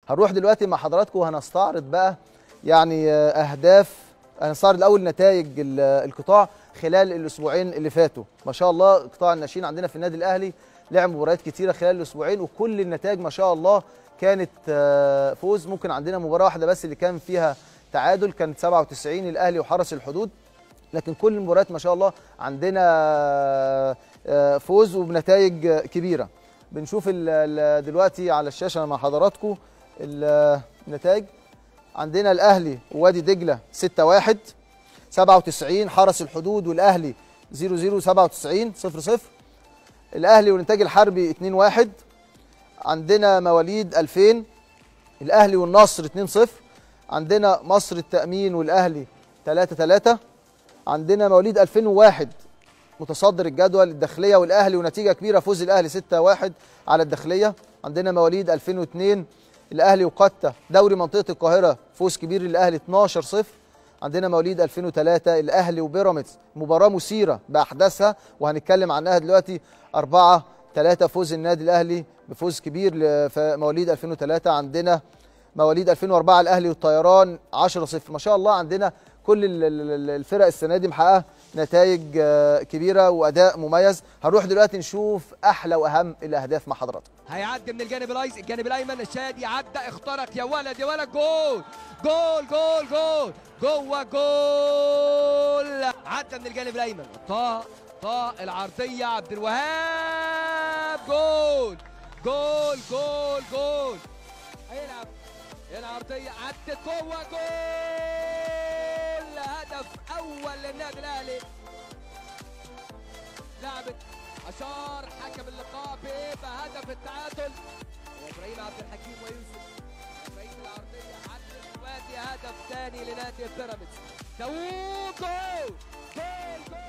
هنروح دلوقتي مع حضراتكم وهنستعرض بقى يعني اهداف. هنستعرض الاول نتائج القطاع خلال الاسبوعين اللي فاتوا. ما شاء الله قطاع الناشئين عندنا في النادي الاهلي لعب مباريات كتيره خلال الاسبوعين، وكل النتائج ما شاء الله كانت فوز. ممكن عندنا مباراه واحده بس اللي كان فيها تعادل، كانت 97 الاهلي وحرس الحدود، لكن كل المباريات ما شاء الله عندنا فوز وبنتائج كبيره. بنشوف دلوقتي على الشاشه مع حضراتكم النتائج. عندنا الاهلي ووادي دجله 6-1، 97 حرس الحدود والاهلي 0-0، 97 0-0. الاهلي والانتاج الحربي 2-1. عندنا مواليد 2000 الاهلي والنصر 2-0. عندنا مصر التأمين والاهلي 3-3. عندنا مواليد 2001 متصدر الجدول الداخليه والاهلي ونتيجه كبيره، فوز الاهلي 6-1 على الداخليه. عندنا مواليد 2002 الاهلي وقتا دوري منطقه القاهره، فوز كبير للاهلي 12-0. عندنا مواليد 2003 الاهلي وبيراميدز، مباراه مثيره باحداثها وهنتكلم عنها دلوقتي، 4-3 فوز النادي الاهلي بفوز كبير في مواليد 2003. عندنا مواليد 2004 الاهلي والطيران 10-0. ما شاء الله عندنا كل الفرق السنه دي محققه نتائج كبيره واداء مميز. هنروح دلوقتي نشوف احلى واهم الاهداف مع حضراتكم. هيعدي من الجانب الايمن الشادي، عدى اخترق، يا ولد يا ولد، جول جول جول جول جوه جول. عدى من الجانب الايمن، طه العرضيه، عبد الوهاب، جول جول جول جول. هيلعب العرضيه، عدت جوه جول. هدف اول للنادي الاهلي. لعبت اشار حكم اللقاء بهدف التعادل، وابراهيم عبد الحكيم ويوسف. ابراهيم العرضيه عدت دلوقتي، هدف ثاني لنادي بيراميدز. داوود، جول جول جول.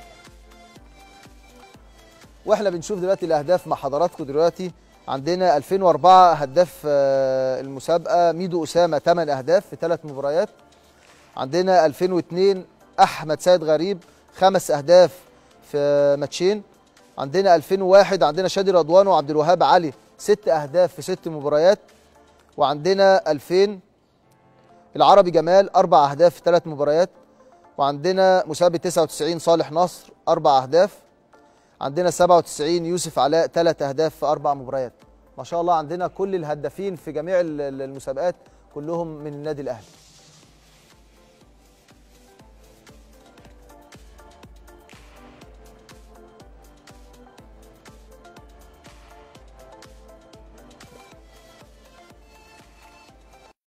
واحنا بنشوف دلوقتي الاهداف مع حضراتكم. دلوقتي عندنا 2004 هداف المسابقه ميدو اسامه 8 اهداف في 3 مباريات. عندنا 2002 احمد سيد غريب 5 اهداف في ماتشين. عندنا 2001 عندنا شادي رضوان وعبد الوهاب علي 6 اهداف في 6 مباريات. وعندنا 2000 العربي جمال 4 اهداف في 3 مباريات. وعندنا مسابقه 99 صالح نصر 4 اهداف. عندنا 97 يوسف علاء 3 اهداف في 4 مباريات. ما شاء الله عندنا كل الهدافين في جميع المسابقات كلهم من النادي الاهلي.